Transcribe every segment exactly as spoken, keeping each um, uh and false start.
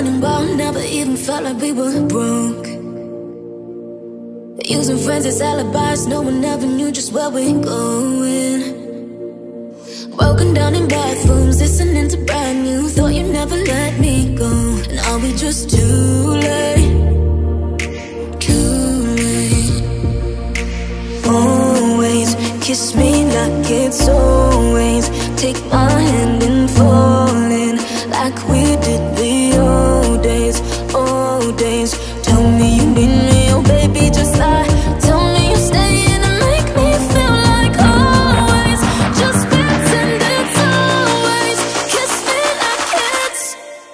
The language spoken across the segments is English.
running wild, never even felt like we were broke. Using friends as alibis, no one ever knew just where we're going. Broken down in bathrooms, listening to brand new. Thought you'd never let me go. And are we just too late? Too late. Always kiss me like it's always. Take my hand and fall in like we did the old days, old days. Tell me you need me, oh baby, just lie. Tell me you're staying and make me feel like always. Just pretend it's always. Kiss me like it's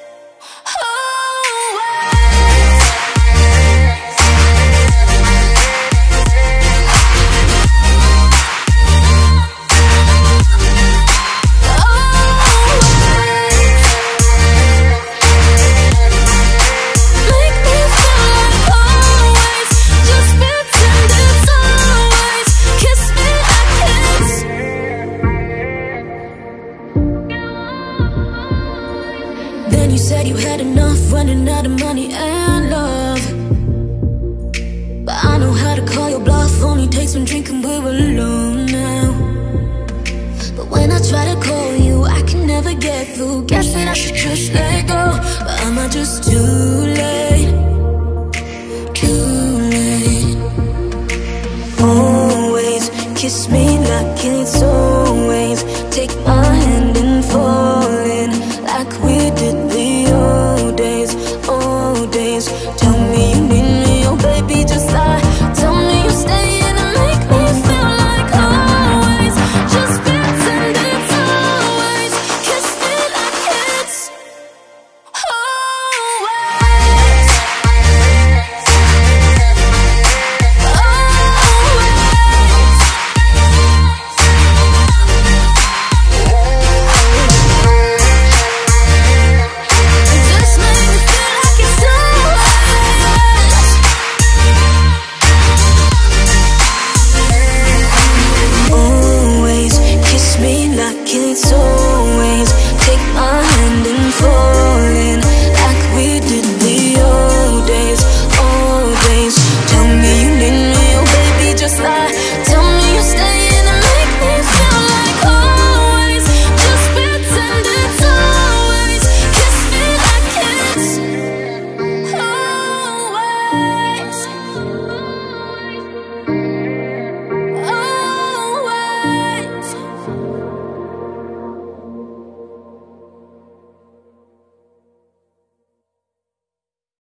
said you had enough, running out of money and love. But I know how to call your bluff, only takes one drink and we're alone now. But when I try to call you, I can never get through. Guess that I should just let go, but am I just too late?